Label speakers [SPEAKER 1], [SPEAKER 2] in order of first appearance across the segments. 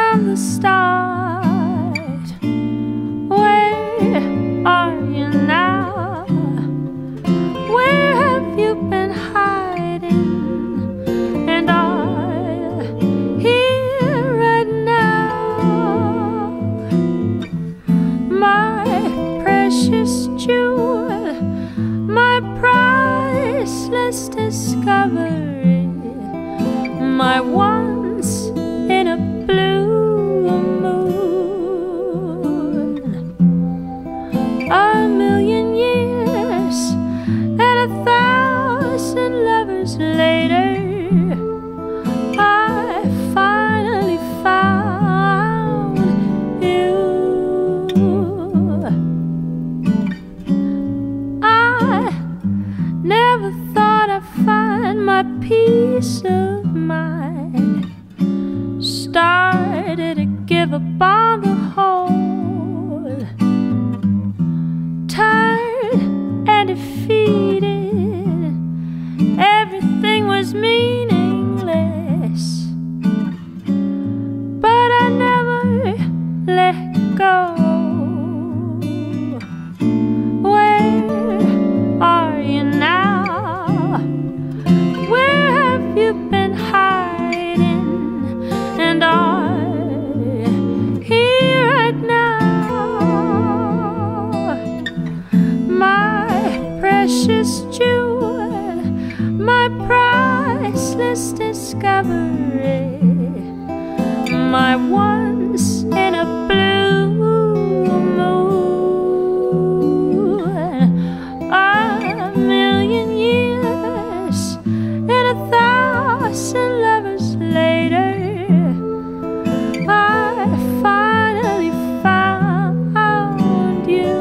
[SPEAKER 1] from the start. Where are you now? Where have you been hiding? And are you here right now? My precious jewel, my priceless discovery, my once in a blue moon. A million years and 1,000 lovers later, I finally found you. I never thought I'd find my peace of mind. Started to give up on the whole, tired and defeated. Everything was meaningless, but I never let go. Where are you now? Where have you been hiding? And are you here right now? My precious jewel, my priceless discovery, my once in a blue moon. A million years and 1,000 lovers later, I finally found you.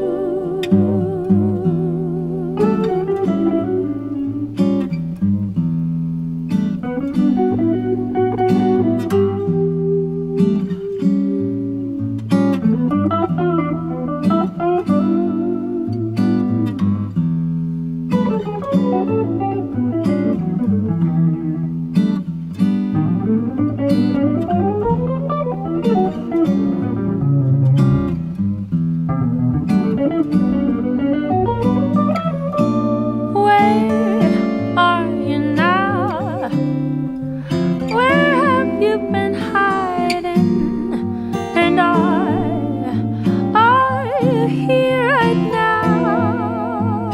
[SPEAKER 1] Where are you now? Where have you been hiding? And are you here right now?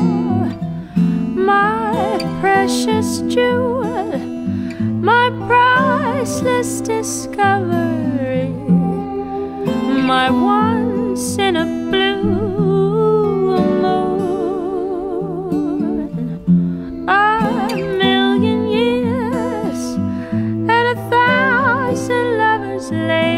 [SPEAKER 1] My precious jewel, my priceless discovery, my once in a blue moon. A million years and 1,000 lovers later,